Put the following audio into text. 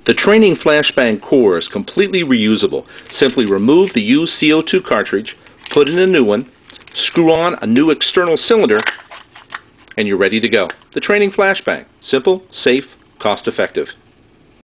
The training Flashbang core is completely reusable. Simply remove the used CO2 cartridge, put in a new one, screw on a new external cylinder, and you're ready to go. The training Flashbang. Simple, safe, cost-effective.